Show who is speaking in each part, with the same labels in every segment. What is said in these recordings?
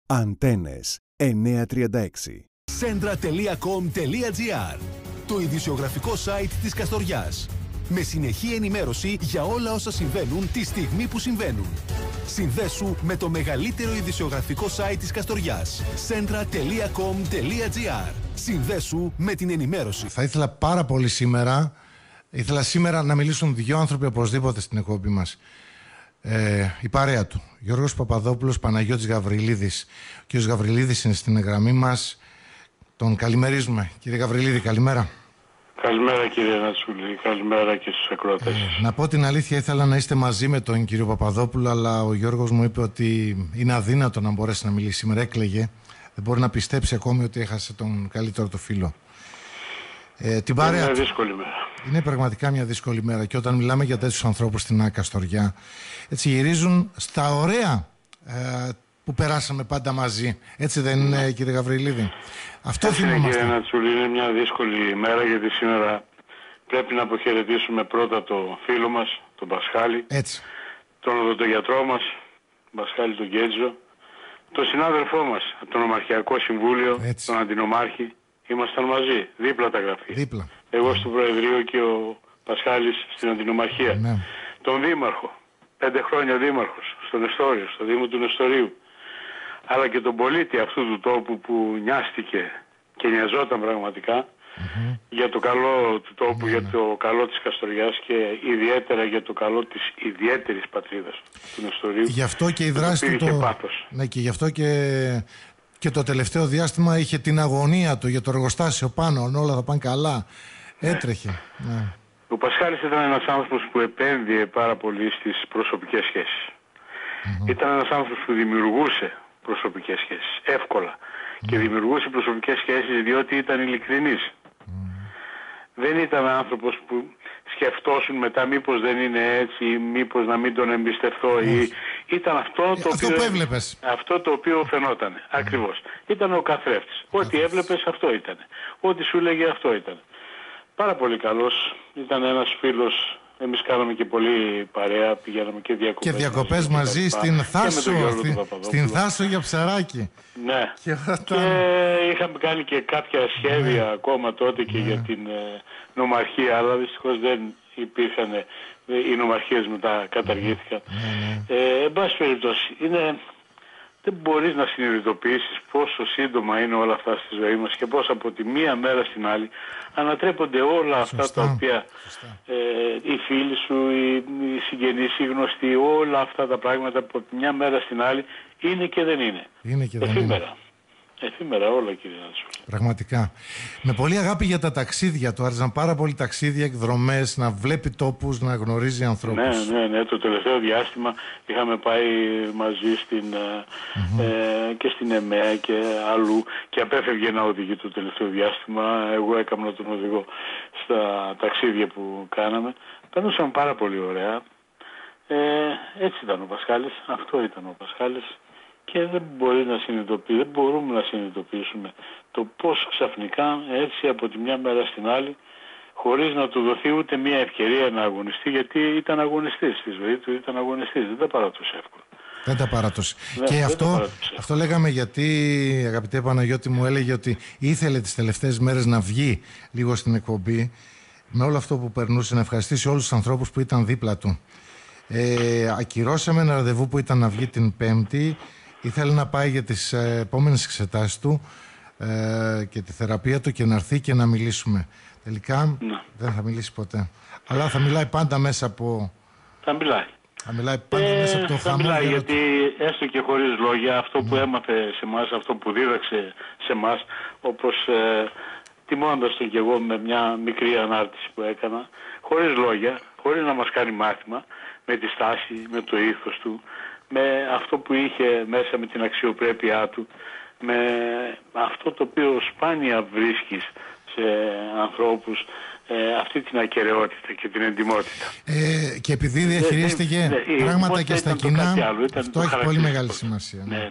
Speaker 1: Αντένες 936.
Speaker 2: Centra.com.gr, το ειδησιογραφικό site της Καστοριάς. Με συνεχή ενημέρωση για όλα όσα συμβαίνουν τη στιγμή που συμβαίνουν. Συνδέσου με το μεγαλύτερο ειδησιογραφικό site της Καστοριάς. Centra.com.gr. Συνδέσου με την ενημέρωση.
Speaker 3: Θα ήθελα πάρα πολύ σήμερα να μιλήσουν δύο άνθρωποι οπωσδήποτε στην εκπομπή μας. Η παρέα του, Γιώργος Παπαδόπουλος, Παναγιώτης Γαβριλίδης. Ο κ. Γαβριλίδης είναι στην γραμμή μας. Τον καλημερίζουμε. Κύριε Γαβριλίδη, καλημέρα.
Speaker 4: Καλημέρα κύριε Νατσούλη, καλημέρα και στους ακροατές.
Speaker 3: Να πω την αλήθεια, ήθελα να είστε μαζί με τον κύριο Παπαδόπουλο, αλλά ο Γιώργος μου είπε ότι είναι αδύνατο να μπορέσει να μιλήσει σήμερα. Έκλαιγε. Δεν μπορεί να πιστέψει ακόμη ότι έχασε τον καλύτερο του φίλο. Την παρέα
Speaker 4: είναι
Speaker 3: του.
Speaker 4: δύσκολη μέρα.
Speaker 3: Είναι πραγματικά μια δύσκολη μέρα, και όταν μιλάμε για τέτοιους ανθρώπους στην Καστοριά, έτσι γυρίζουν στα ωραία που περάσαμε πάντα μαζί. Έτσι δεν είναι, κύριε Γαβριλίδη? Αυτό θυμόμαστε.
Speaker 4: Κύριε Νατσούλη, είναι μια δύσκολη μέρα, γιατί σήμερα πρέπει να αποχαιρετήσουμε πρώτα το φίλο μας, τον Πασχάλη,
Speaker 3: Έτσι.
Speaker 4: τον οδοντογιατρό μας, τον Πασχάλη τον Γκέτζο, τον συνάδελφό μας από το Νομαρχιακό Συμβούλιο,
Speaker 3: Έτσι.
Speaker 4: τον Αντινομάρχη. Ήμασταν μαζί, δίπλα τα γραφεία.
Speaker 3: Δίπλα.
Speaker 4: Εγώ στο Προεδρείο και ο Πασχάλης στην Αντινομαρχία.
Speaker 3: Ναι.
Speaker 4: Τον Δήμαρχο, 5 χρόνια Δήμαρχος, στο Νεστόριο, στο Δήμο του Νεστορίου. Αλλά και τον πολίτη αυτού του τόπου που νοιάστηκε και νοιαζόταν πραγματικά για το καλό του τόπου, για το καλό της Καστοριάς και ιδιαίτερα για το καλό της ιδιαίτερης πατρίδας του Νεστορίου.
Speaker 3: Γι' αυτό και η δράση του. Ναι, και γι' αυτό και το τελευταίο διάστημα είχε την αγωνία του για το εργοστάσιο πάνω, όλα θα πάνε καλά. Έτρεχε. Ναι.
Speaker 4: Ο Πασχάλης ήταν ένας άνθρωπος που επένδυε πάρα πολύ στις προσωπικές σχέσεις. Ήταν ένας άνθρωπος που δημιουργούσε προσωπικές σχέσεις εύκολα και δημιουργούσε προσωπικές σχέσεις διότι ήταν ειλικρινής. Δεν ήταν άνθρωπος που σκεφτόσουν μετά μήπως δεν είναι έτσι, μήπως να μην τον εμπιστευτώ, ή ήταν αυτό το οποίο φαινόταν. Ακριβώς. Ήταν ο καθρέφτης. Ό,τι έβλεπες αυτό ήταν. Ό,τι σου λέγε αυτό ήταν. Πάρα πολύ καλός. Ήταν ένας φίλος. Εμείς κάναμε και πολύ παρέα, πηγαίναμε και διακοπές.
Speaker 3: Και διακοπές μαζί στην Θάσο για ψαράκι.
Speaker 4: Ναι. Και είχαμε κάνει και κάποια σχέδια ακόμα τότε και για την νομαρχία, αλλά δυστυχώς δεν υπήρχαν, οι νομαρχίες μετά καταργήθηκαν. Εν πάση περιπτώσει, δεν μπορείς να συνειδητοποιήσεις πόσο σύντομα είναι όλα αυτά στη ζωή μας και πώς από τη μία μέρα στην άλλη ανατρέπονται όλα αυτά τα οποία οι φίλοι σου, οι συγγενείς, οι γνωστοί, όλα αυτά τα πράγματα που από τη μια μέρα στην άλλη είναι και δεν είναι. Εφήμερα. Εφήμερα όλα, κύριε Νατσούλη.
Speaker 3: Πραγματικά. Με πολύ αγάπη για τα ταξίδια. Του άρεσαν πάρα πολύ ταξίδια, εκδρομές, να βλέπει τόπους, να γνωρίζει ανθρώπους.
Speaker 4: Ναι. Το τελευταίο διάστημα είχαμε πάει μαζί και στην ΕΜΕΑ και αλλού και απέφευγε να οδηγεί το τελευταίο διάστημα. Εγώ έκανα τον οδηγό στα ταξίδια που κάναμε. Περνούσαμε πάρα πολύ ωραία. Έτσι ήταν ο Πασχάλης. Αυτό ήταν ο Πασχάλης. Και δεν μπορούμε να συνειδητοποιήσουμε το πώς ξαφνικά έτσι από τη μια μέρα στην άλλη, χωρίς να του δοθεί ούτε μια ευκαιρία να αγωνιστεί, γιατί ήταν αγωνιστής στη ζωή του, ήταν αγωνιστής, δεν τα παράτωσε εύκολα.
Speaker 3: Δεν τα παράτωσε. Και αυτό λέγαμε, γιατί αγαπητέ Παναγιώτη μου έλεγε ότι ήθελε τις τελευταίες μέρες να βγει λίγο στην εκπομπή, με όλο αυτό που περνούσε, να ευχαριστήσει όλους τους ανθρώπους που ήταν δίπλα του. Ακυρώσαμε ένα ραντεβού που ήταν να βγει την Πέμπτη. Ήθελε να πάει για τις επόμενες εξετάσεις του και τη θεραπεία του και να έρθει και να μιλήσουμε. Τελικά δεν θα μιλήσει ποτέ. Αλλά θα μιλάει πάντα μέσα από...
Speaker 4: Θα μιλάει πάντα
Speaker 3: μέσα από το χαμό.
Speaker 4: Μιλάει, γιατί έστω και χωρίς λόγια, αυτό που έμαθε σε εμάς, αυτό που δίδαξε σε εμάς, όπως τιμώντας τον και εγώ με μια μικρή ανάρτηση που έκανα, χωρίς λόγια, χωρίς να μας κάνει μάθημα, με τη στάση, με το ήθος του, με αυτό που είχε μέσα, με την αξιοπρέπειά του, με αυτό το οποίο σπάνια βρίσκεις σε ανθρώπους, αυτή την ακεραιότητα και την εντιμότητα.
Speaker 3: Και επειδή διαχειρίστηκε πράγματα και στα κοινά, αυτό έχει πολύ μεγάλη σημασία.
Speaker 4: Ναι.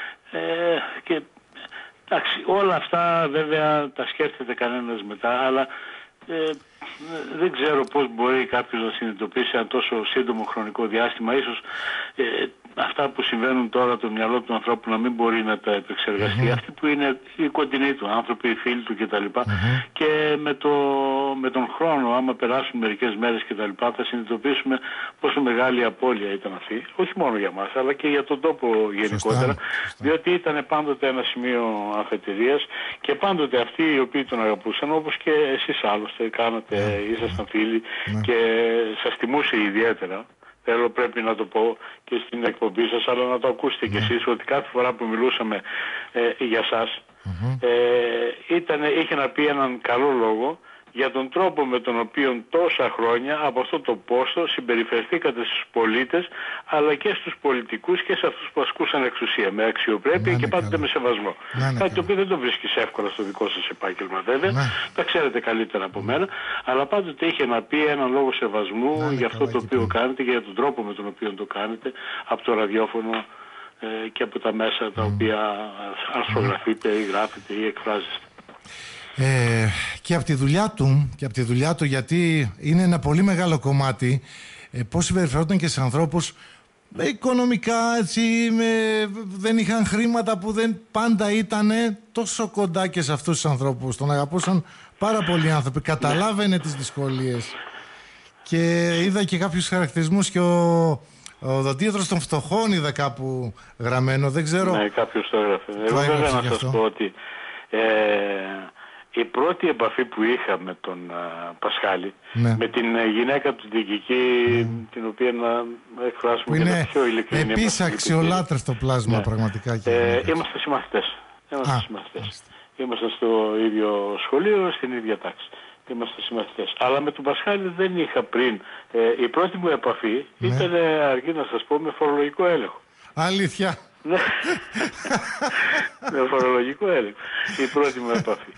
Speaker 4: Και εντάξει, όλα αυτά βέβαια τα σκέφτεται κανένας μετά, αλλά δεν ξέρω πώς μπορεί κάποιος να συνειδητοποιήσει ένα τόσο σύντομο χρονικό διάστημα. Ίσως αυτά που συμβαίνουν τώρα το μυαλό του ανθρώπου να μην μπορεί να τα επεξεργαστεί. Αυτοί που είναι οι κοντινοί του άνθρωποι, οι φίλοι του κτλ. Και με τον χρόνο, άμα περάσουν μερικές μέρες κτλ, θα συνειδητοποιήσουμε πόσο μεγάλη απώλεια ήταν αυτή. Όχι μόνο για μας, αλλά και για τον τόπο γενικότερα. Διότι ήταν πάντοτε ένα σημείο αφετηρίας και πάντοτε αυτοί οι οποίοι τον αγαπούσαν, όπως και εσείς άλλωστε κάνατε, ήσασταν φίλοι και σας τιμούσε ιδιαίτερα. Πρέπει να το πω και στην εκπομπή σας, αλλά να το ακούσετε κι εσείς, ότι κάθε φορά που μιλούσαμε για σας, είχε να πει έναν καλό λόγο για τον τρόπο με τον οποίο τόσα χρόνια από αυτό το πόστο συμπεριφερθήκατε στους πολίτες, αλλά και στους πολιτικούς και σε αυτούς που ασκούσαν εξουσία, με αξιοπρέπεια και πάντοτε με σεβασμό. Κάτι το οποίο δεν το βρίσκεις εύκολα στο δικό σας επάγγελμα βέβαια, τα ξέρετε καλύτερα από μένα, αλλά πάντοτε είχε να πει έναν λόγο σεβασμού για αυτό το οποίο κάνετε και για τον τρόπο με τον οποίο το κάνετε, από το ραδιόφωνο και από τα μέσα τα οποία αρθρογραφείτε ή γράφετε ή εκφράζεστε.
Speaker 3: Και από τη δουλειά του, γιατί είναι ένα πολύ μεγάλο κομμάτι πώς συμπεριφερόταν και σε ανθρώπους οικονομικά, έτσι, δεν είχαν χρήματα, που δεν πάντα ήταν τόσο κοντά και σε αυτούς τους ανθρώπους. Τον αγαπούσαν πάρα πολλοί άνθρωποι, καταλάβαινε τις δυσκολίες και είδα και κάποιους χαρακτηρισμούς και ο δοντίατρος των φτωχών είδα κάπου γραμμένο, δεν ξέρω. Ναι,
Speaker 4: κάποιος το έγραφε. Εγώ βέβαια να σας πω ότι η πρώτη επαφή που είχα με τον Πασχάλη, με την γυναίκα του διοικητή, την οποία να εκφράσουμε και τα πιο ειλικρινή.
Speaker 3: Επίσης αξιολάτρευτο πλάσμα πραγματικά.
Speaker 4: Είμαστε συμμαθητές. Ήμασταν στο ίδιο σχολείο, στην ίδια τάξη. Είμαστε συμμαθητές. Αλλά με τον Πασχάλη δεν είχα πριν. Η πρώτη μου επαφή ήταν, αρκεί να σας πω, με φορολογικό έλεγχο.
Speaker 3: Αλήθεια.
Speaker 4: Με φορολογικό έλεγχο. Η πρώτη μου επαφή.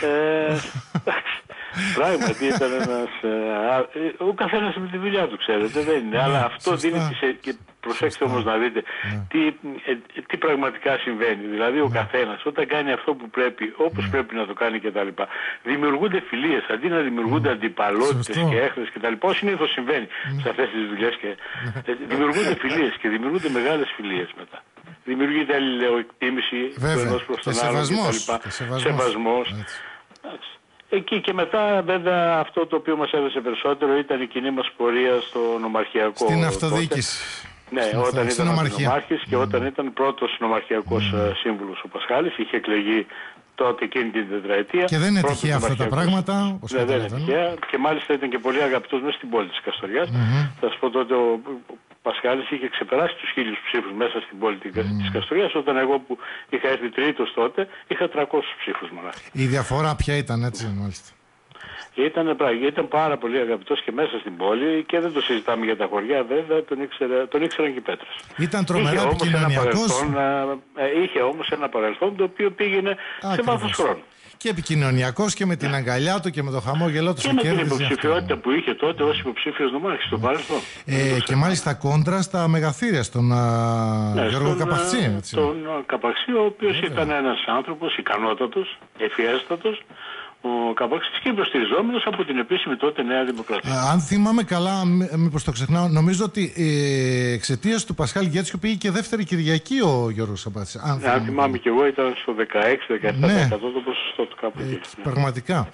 Speaker 4: Πράγματι ήταν ένας... ο καθένας με τη δουλειά του, ξέρετε, δεν είναι. Αλλά αυτό δίνει και προσέξτε όμως να δείτε τι πραγματικά συμβαίνει. Δηλαδή ο καθένας όταν κάνει αυτό που πρέπει, όπως πρέπει να το κάνει κτλ. Δημιουργούνται φιλίες, αντί να δημιουργούνται αντιπαλότητες και έχνες κτλ. Πώς συνήθως συμβαίνει σε αυτές τις δουλειές. Δημιουργούνται φιλίες και δημιουργούνται μεγάλες φιλίες μετά. Δημιουργείται αλληλεοεκτίμηση του ενός προς τον άλλον κτλ. Σεβασμός. Εκεί και μετά βέβαια αυτό το οποίο μας έδωσε περισσότερο ήταν η κοινή μας πορεία στο νομαρχιακό.
Speaker 3: Στην αυτοδιοίκηση.
Speaker 4: Ναι, όταν ήταν νομάρχης και όταν ήταν πρώτος νομαρχιακός σύμβουλος ο Πασχάλης, είχε εκλεγεί τότε εκείνη την τετραετία.
Speaker 3: Και δεν είναι τυχαία αυτά τα πράγματα.
Speaker 4: Ναι, δεν είναι τυχαία και μάλιστα ήταν και πολύ αγαπητός μέσα στην πόλη της Καστοριάς. Θα σας πω τότε ο Πασχάλης είχε ξεπεράσει τους 1.000 ψήφους μέσα στην πόλη της Καστοριάς, όταν εγώ που είχα έρθει τρίτος τότε είχα 300 ψήφους μονάχα.
Speaker 3: Η διαφορά ποια ήταν, έτσι μάλιστα?
Speaker 4: Ήταν πάρα πολύ αγαπητός και μέσα στην πόλη και δεν το συζητάμε για τα χωριά, βέβαια, τον ήξεραν και οι Πέτρες.
Speaker 3: Ήταν τρομερά επικοινωνιακός.
Speaker 4: Είχε όμως ένα παρελθόν το οποίο πήγαινε σε βάθος χρόνου.
Speaker 3: Και επικοινωνιακός και με την αγκαλιά του και με το χαμόγελό του.
Speaker 4: Και με την υποψηφιότητα που είχε τότε ως υποψήφιος νομάρχης στο παρελθόν.
Speaker 3: Και μάλιστα κόντρα στα μεγαθύρια, στον Γιώργο Καπαχτσή.
Speaker 4: Τον Καπαχτσή, ο οποίος ήταν ένας άνθρωπος ικανότατος, ευφιέστατος, ο Καπαχτσής και υποστηριζόμενος από την επίσημη τότε Νέα Δημοκρατία.
Speaker 3: Αν θυμάμαι καλά, μήπως το ξεχνάω, νομίζω ότι εξαιτίας του Πασχάλη Γκέτσιο πήγε και δεύτερη Κυριακή ο Γιώργος Καπαχτσής.
Speaker 4: Αν θυμάμαι και εγώ, ήταν στο 16-17% το ποσοστό του κάπου εκεί.
Speaker 3: Πραγματικά.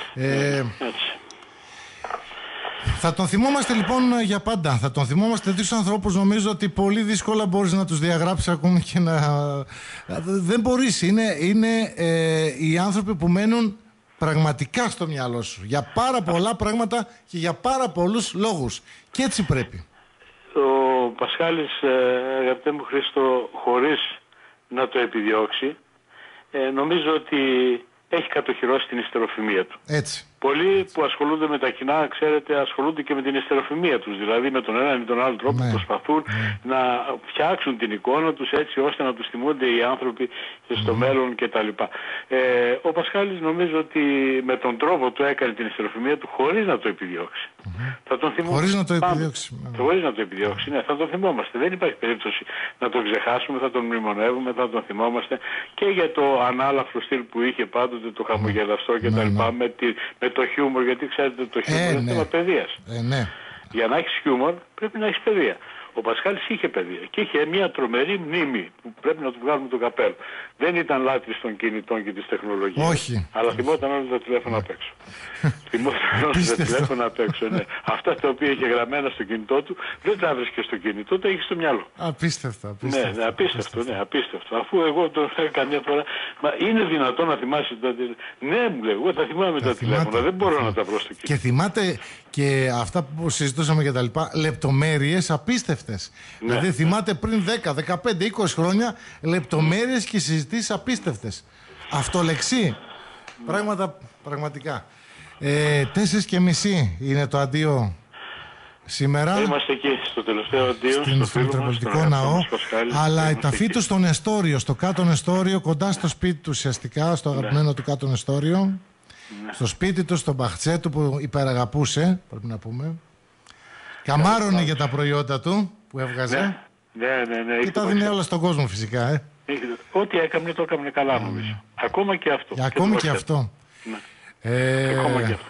Speaker 3: Θα τον θυμόμαστε λοιπόν για πάντα. Θα τον θυμόμαστε τέτοιους ανθρώπους. Νομίζω ότι πολύ δύσκολα μπορείς να τους διαγράψεις ακόμη και να... Δεν μπορείς. Είναι οι άνθρωποι που μένουν πραγματικά στο μυαλό σου για πάρα πολλά πράγματα και για πάρα πολλούς λόγους. Και έτσι πρέπει.
Speaker 4: Ο Πασχάλης, αγαπητέ μου Χρήστο, χωρίς να το επιδιώξει, νομίζω ότι έχει κατοχυρώσει την ιστεροφημία του.
Speaker 3: Έτσι.
Speaker 4: Πολλοί που ασχολούνται με τα κοινά, ξέρετε, ασχολούνται και με την ιστεροφημία τους. Δηλαδή με τον ένα ή τον άλλο τρόπο προσπαθούν να φτιάξουν την εικόνα τους έτσι ώστε να τους θυμούνται οι άνθρωποι στο μέλλον κτλ. Ο Πασχάλης νομίζω ότι με τον τρόπο του έκανε την ιστεροφημία του χωρίς να το επιδιώξει. Θα τον θυμόμαστε.
Speaker 3: Χωρίς να το επιδιώξει.
Speaker 4: Χωρίς να το επιδιώξει, ναι, θα τον θυμόμαστε. Δεν υπάρχει περίπτωση να τον ξεχάσουμε, θα τον μνημονεύουμε, θα τον θυμόμαστε και για το ανάλαφρο στυλ που είχε πάντοτε, το χαμογελαστό κτλ. Με το χιούμορ, γιατί ξέρετε το χιούμορ είναι θέμα παιδείας.
Speaker 3: Ναι.
Speaker 4: Για να έχεις χιούμορ πρέπει να έχεις παιδεία. Ο Πασχάλης είχε παιδεία και είχε μια τρομερή μνήμη που πρέπει να του βγάλουμε το καπέλο. Δεν ήταν λάτρης των κινητών και της τεχνολογίας.
Speaker 3: Όχι.
Speaker 4: Αλλά θυμόταν όλα τα τηλέφωνα απ' έξω. Θυμόταν όλα τα τηλέφωνα απ' έξω, ναι. Αυτά τα οποία είχε γραμμένα στο κινητό του δεν τα βρίσκε στο κινητό, τα είχε στο μυαλό.
Speaker 3: Απίστευτο.
Speaker 4: Ναι, απίστευτο. Αφού εγώ το έκανα καμιά φορά, μα είναι δυνατόν να θυμάσαι τα τηλέφωνα. Ναι, μου λέει, εγώ τα θυμάμαι τα τηλέφωνα, δεν μπορώ να τα βρω στο κινητό.
Speaker 3: Και θυμάται και αυτά που συζητούσαμε και τα λοιπά, λεπτομέρειες απίστευτες. Ναι. Δηλαδή θυμάται πριν 10, 15, 20 χρόνια λεπτομέρειες και συζητήσεις απίστευτες. Αυτολεξί. Πράγματα πραγματικά. 4:30 είναι το αντίο σήμερα.
Speaker 4: Είμαστε εκεί στο τελευταίο αντίο,
Speaker 3: στο Μητροπολιτικό Ναό. Αλλά τα αφή του στον Εστόριο, στο κάτω Εστόριο, κοντά στο σπίτι του ουσιαστικά, στο αγαπημένο του κάτω Εστόριο. Ναι. Στο σπίτι του, στον μπαχτσέ του που υπεραγαπούσε, πρέπει να πούμε. Καμάρωνε για τα προϊόντα του που έβγαζε.
Speaker 4: Ναι.
Speaker 3: Και τα δίνει όλα στον κόσμο φυσικά.
Speaker 4: Ό,τι έκανε το έκανε καλά νομίζω. Ακόμα και αυτό.
Speaker 3: Ακόμη και αυτό.
Speaker 4: Ναι. Ακόμα και αυτό.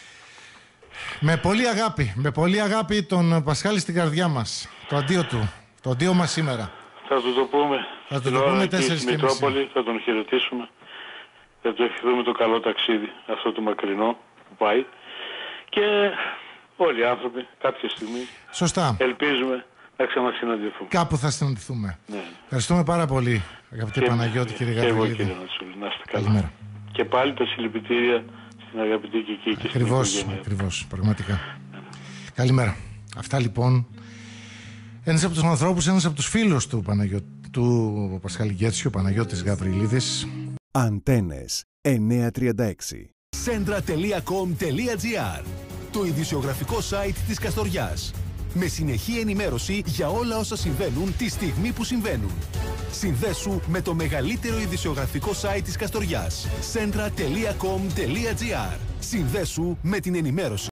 Speaker 3: Με πολύ αγάπη τον Πασχάλη στην καρδιά μας. Το αντίο του. Το αντίο μας σήμερα.
Speaker 4: Θα του το πούμε.
Speaker 3: Θα του το πούμε 4:30.
Speaker 4: Στη Μητρόπολη θα τον χαιρετήσουμε. Θα του ευχηθούμε το καλό ταξίδι, αυτό το μακρινό που πάει. Και όλοι οι άνθρωποι κάποια στιγμή.
Speaker 3: Σωστά.
Speaker 4: Ελπίζουμε να ξανασυναντηθούμε.
Speaker 3: Κάπου θα συναντηθούμε.
Speaker 4: Ναι.
Speaker 3: Ευχαριστούμε πάρα πολύ, αγαπητέ Παναγιώτη, κύριε Γαβριλίδη.
Speaker 4: Και εγώ, κύριε Νατσούλη, να είστε καλά.
Speaker 3: Καλημέρα.
Speaker 4: Και πάλι τα συλληπιτήρια στην αγαπητή Κική και στην οικογένεια.
Speaker 3: Ακριβώς, πραγματικά. Καλημέρα. Αυτά λοιπόν. Ένας από τους ανθρώπους, ένας από τους φίλους του Πασχάλη Γκέρτσιου, ο Παναγιώτης Γαβριλίδης.
Speaker 1: Αντένες 936.
Speaker 2: Centra.com.gr, το ειδησιογραφικό site της Καστοριάς. Με συνεχή ενημέρωση για όλα όσα συμβαίνουν τη στιγμή που συμβαίνουν. Συνδέσου με το μεγαλύτερο ειδησιογραφικό site της Καστοριάς. Centra.com.gr. Συνδέσου με την ενημέρωση.